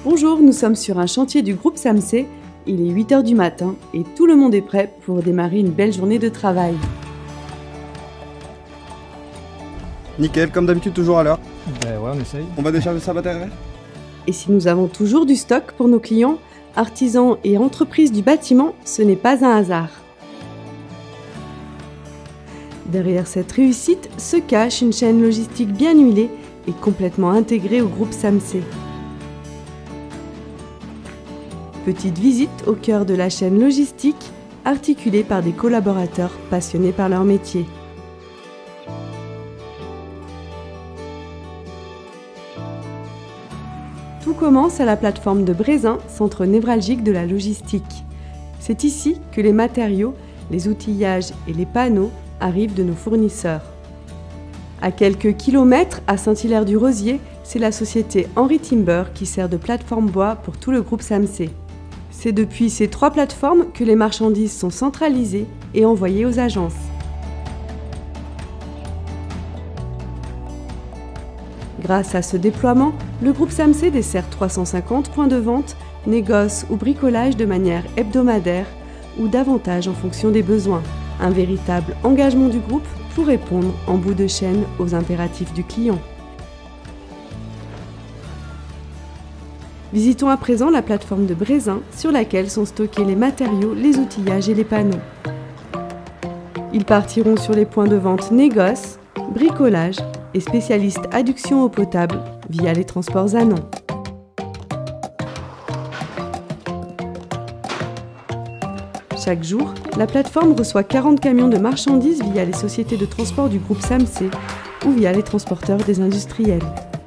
Bonjour, nous sommes sur un chantier du groupe SAMC. Il est 8 h du matin et tout le monde est prêt pour démarrer une belle journée de travail. Nickel, comme d'habitude, toujours à l'heure. Ben ouais, on essaye. On va décharger sa matériel. Et si nous avons toujours du stock pour nos clients, artisans et entreprises du bâtiment, ce n'est pas un hasard. Derrière cette réussite se cache une chaîne logistique bien huilée et complètement intégrée au groupe SAMC. Petite visite au cœur de la chaîne logistique, articulée par des collaborateurs passionnés par leur métier. Tout commence à la plateforme de Brézin, centre névralgique de la logistique. C'est ici que les matériaux, les outillages et les panneaux arrivent de nos fournisseurs. À quelques kilomètres, à Saint-Hilaire-du-Rosier, c'est la société Henry Timber qui sert de plateforme bois pour tout le groupe SAMC. C'est depuis ces 3 plateformes que les marchandises sont centralisées et envoyées aux agences. Grâce à ce déploiement, le groupe SAMC dessert 350 points de vente, négoce ou bricolage de manière hebdomadaire ou davantage en fonction des besoins. Un véritable engagement du groupe pour répondre en bout de chaîne aux impératifs du client. Visitons à présent la plateforme de Brézin sur laquelle sont stockés les matériaux, les outillages et les panneaux. Ils partiront sur les points de vente négoce, bricolage et spécialistes adduction eau potable via les transports Zanon. Chaque jour, la plateforme reçoit 40 camions de marchandises via les sociétés de transport du groupe SAMC ou via les transporteurs des industriels.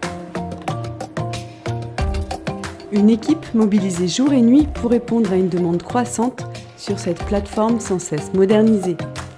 Une équipe mobilisée jour et nuit pour répondre à une demande croissante sur cette plateforme sans cesse modernisée.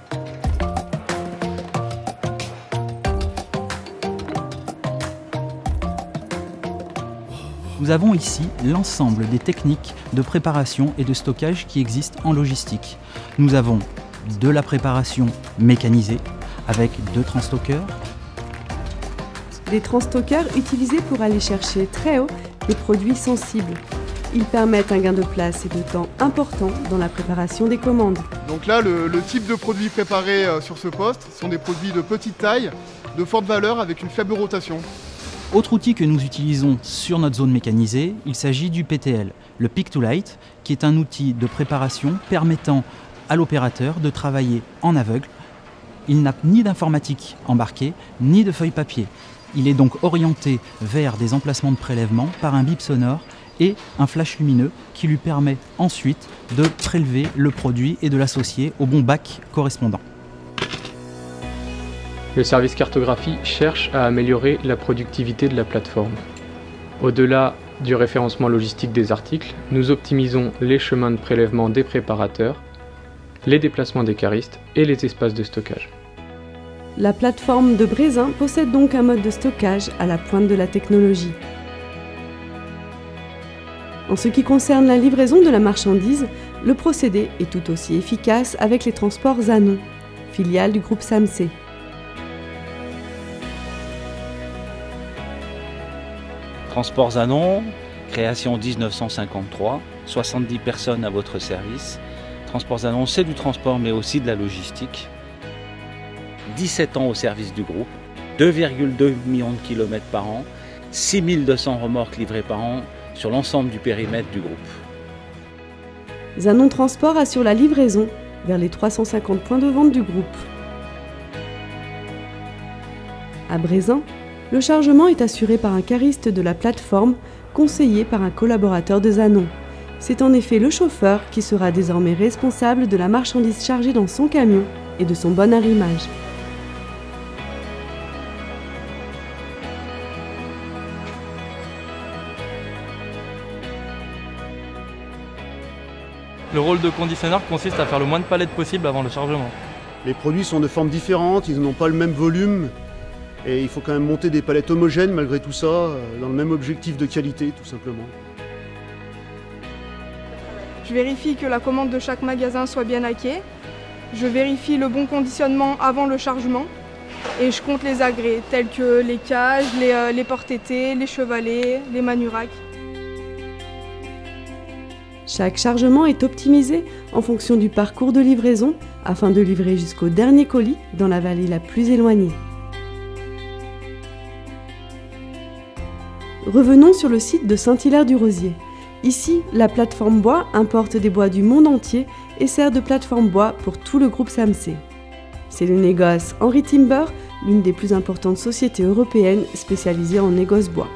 Nous avons ici l'ensemble des techniques de préparation et de stockage qui existent en logistique. Nous avons de la préparation mécanisée avec 2 transstockers. Des transstockers utilisés pour aller chercher très haut des produits sensibles. Ils permettent un gain de place et de temps important dans la préparation des commandes. Donc là, le type de produits préparés sur ce poste sont des produits de petite taille, de forte valeur avec une faible rotation. Autre outil que nous utilisons sur notre zone mécanisée, il s'agit du PTL, le Pick to Light, qui est un outil de préparation permettant à l'opérateur de travailler en aveugle. Il n'a ni d'informatique embarquée, ni de feuille papier. Il est donc orienté vers des emplacements de prélèvement par un bip sonore et un flash lumineux qui lui permet ensuite de prélever le produit et de l'associer au bon bac correspondant. Le service cartographie cherche à améliorer la productivité de la plateforme. Au-delà du référencement logistique des articles, nous optimisons les chemins de prélèvement des préparateurs, les déplacements des caristes et les espaces de stockage. La plateforme de Brézin possède donc un mode de stockage à la pointe de la technologie. En ce qui concerne la livraison de la marchandise, le procédé est tout aussi efficace avec les transports Zanon, filiale du groupe SAMC. Transport Zanon, création 1953, 70 personnes à votre service. Transport Zanon, c'est du transport mais aussi de la logistique. 17 ans au service du groupe, 2,2 millions de kilomètres par an, 6200 remorques livrées par an sur l'ensemble du périmètre du groupe. Zanon Transport assure la livraison vers les 350 points de vente du groupe. À Brézin, le chargement est assuré par un cariste de la plateforme, conseillé par un collaborateur de Zanon. C'est en effet le chauffeur qui sera désormais responsable de la marchandise chargée dans son camion et de son bon arrimage. Le rôle de conditionneur consiste à faire le moins de palettes possible avant le chargement. Les produits sont de formes différentes, ils n'ont pas le même volume et il faut quand même monter des palettes homogènes malgré tout ça, dans le même objectif de qualité tout simplement. Je vérifie que la commande de chaque magasin soit bien hackée. Je vérifie le bon conditionnement avant le chargement et je compte les agrès tels que les cages, les porte-étés, les chevalets, les manuracs. Chaque chargement est optimisé en fonction du parcours de livraison afin de livrer jusqu'au dernier colis dans la vallée la plus éloignée. Revenons sur le site de Saint-Hilaire-du-Rosier. Ici, la plateforme bois importe des bois du monde entier et sert de plateforme bois pour tout le groupe SAMC. C'est le négoce Henry Timber, l'une des plus importantes sociétés européennes spécialisées en négoce bois.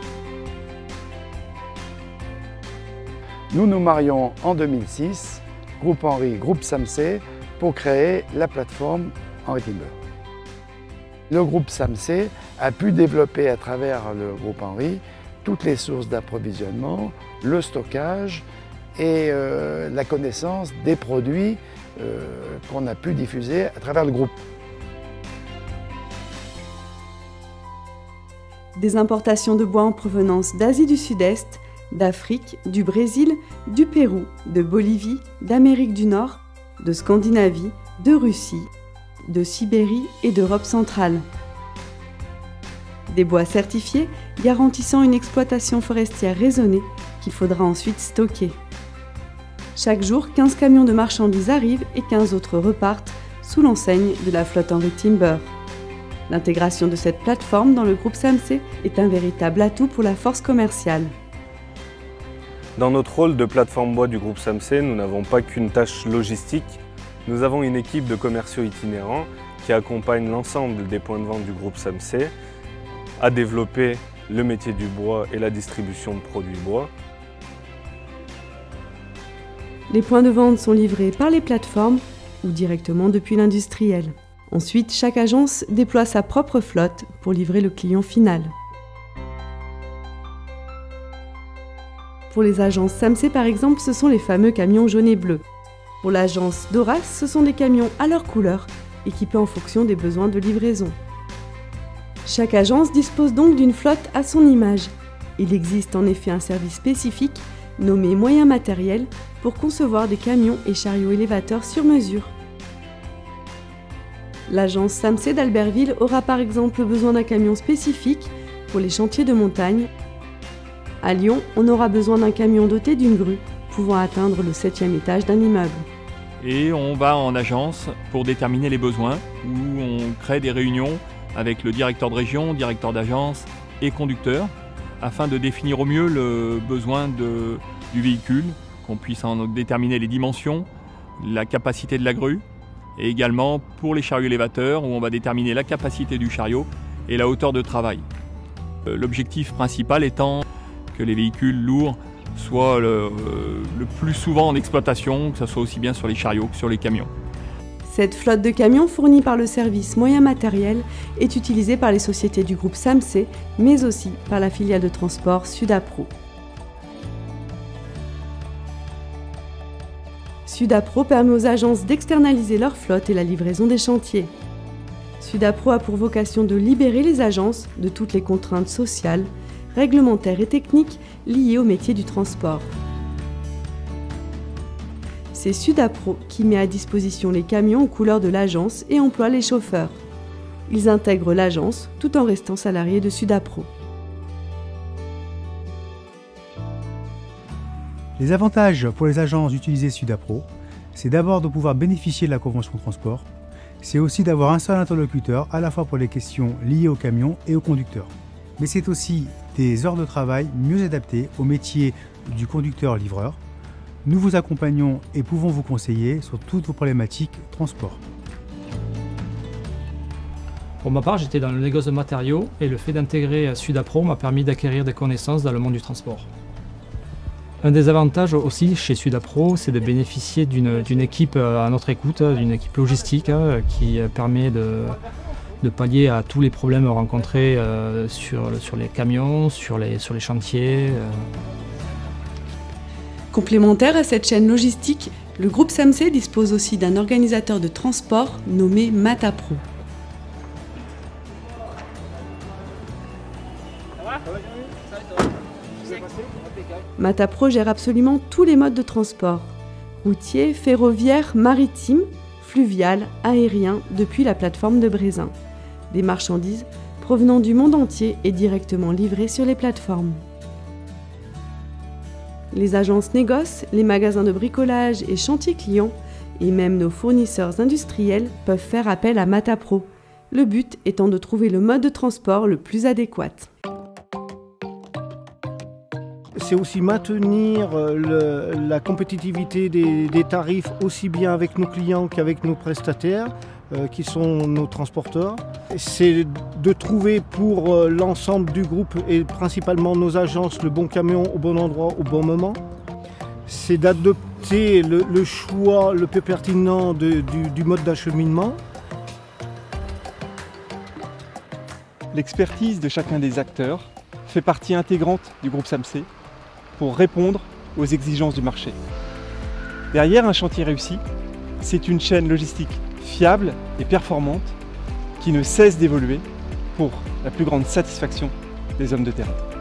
Nous nous marions en 2006, groupe Henry, groupe SAMC, pour créer la plateforme Henry Timber. Le groupe SAMC a pu développer à travers le groupe Henry toutes les sources d'approvisionnement, le stockage et la connaissance des produits qu'on a pu diffuser à travers le groupe. Des importations de bois en provenance d'Asie du Sud-Est, d'Afrique, du Brésil, du Pérou, de Bolivie, d'Amérique du Nord, de Scandinavie, de Russie, de Sibérie et d'Europe centrale. Des bois certifiés garantissant une exploitation forestière raisonnée qu'il faudra ensuite stocker. Chaque jour, 15 camions de marchandises arrivent et 15 autres repartent sous l'enseigne de la flotte Henry Timber. L'intégration de cette plateforme dans le groupe SAMC est un véritable atout pour la force commerciale. Dans notre rôle de plateforme bois du groupe SAMC, nous n'avons pas qu'une tâche logistique. Nous avons une équipe de commerciaux itinérants qui accompagne l'ensemble des points de vente du groupe SAMC à développer le métier du bois et la distribution de produits bois. Les points de vente sont livrés par les plateformes ou directement depuis l'industriel. Ensuite, chaque agence déploie sa propre flotte pour livrer le client final. Pour les agences SAMC par exemple, ce sont les fameux camions jaunes et bleus. Pour l'agence Doras, ce sont des camions à leur couleur, équipés en fonction des besoins de livraison. Chaque agence dispose donc d'une flotte à son image. Il existe en effet un service spécifique, nommé moyens matériels, pour concevoir des camions et chariots élévateurs sur mesure. L'agence SAMC d'Albertville aura par exemple besoin d'un camion spécifique pour les chantiers de montagne. À Lyon, on aura besoin d'un camion doté d'une grue, pouvant atteindre le 7e étage d'un immeuble. Et on va en agence pour déterminer les besoins, où on crée des réunions avec le directeur de région, directeur d'agence et conducteur, afin de définir au mieux le besoin du véhicule, qu'on puisse en déterminer les dimensions, la capacité de la grue, et également pour les chariots élévateurs, où on va déterminer la capacité du chariot et la hauteur de travail. L'objectif principal étant que les véhicules lourds soient le plus souvent en exploitation, que ce soit aussi bien sur les chariots que sur les camions. Cette flotte de camions fournie par le service moyens matériels est utilisée par les sociétés du groupe SAMC, mais aussi par la filiale de transport Sudapro. Sudapro permet aux agences d'externaliser leur flotte et la livraison des chantiers. Sudapro a pour vocation de libérer les agences de toutes les contraintes sociales, réglementaires et techniques liées au métier du transport. C'est Sudapro qui met à disposition les camions aux couleurs de l'agence et emploie les chauffeurs. Ils intègrent l'agence tout en restant salariés de Sudapro. Les avantages pour les agences d'utiliser Sudapro, c'est d'abord de pouvoir bénéficier de la convention de transport. C'est aussi d'avoir un seul interlocuteur à la fois pour les questions liées aux camions et aux conducteurs. Mais c'est aussi des heures de travail mieux adaptées au métier du conducteur-livreur. Nous vous accompagnons et pouvons vous conseiller sur toutes vos problématiques transport. Pour ma part, j'étais dans le négoce de matériaux et le fait d'intégrer Sudapro m'a permis d'acquérir des connaissances dans le monde du transport. Un des avantages aussi chez Sudapro, c'est de bénéficier d'une équipe à notre écoute, d'une équipe logistique qui permet de pallier à tous les problèmes rencontrés sur les camions, sur les chantiers. Complémentaire à cette chaîne logistique, le groupe SAMC dispose aussi d'un organisateur de transport nommé Matapro. Matapro gère absolument tous les modes de transport, routier, ferroviaire, maritime, fluvial, aérien, depuis la plateforme de Brézin. Des marchandises provenant du monde entier et directement livrées sur les plateformes. les agences négoce, les magasins de bricolage et chantiers clients, et même nos fournisseurs industriels peuvent faire appel à Matapro, le but étant de trouver le mode de transport le plus adéquat. C'est aussi maintenir la compétitivité des tarifs aussi bien avec nos clients qu'avec nos prestataires, qui sont nos transporteurs. C'est de trouver pour l'ensemble du groupe et principalement nos agences le bon camion au bon endroit au bon moment. C'est d'adopter le choix le plus pertinent du mode d'acheminement. L'expertise de chacun des acteurs fait partie intégrante du groupe SAMC pour répondre aux exigences du marché. Derrière un chantier réussi, c'est une chaîne logistique fiable et performante qui ne cesse d'évoluer pour la plus grande satisfaction des hommes de terrain.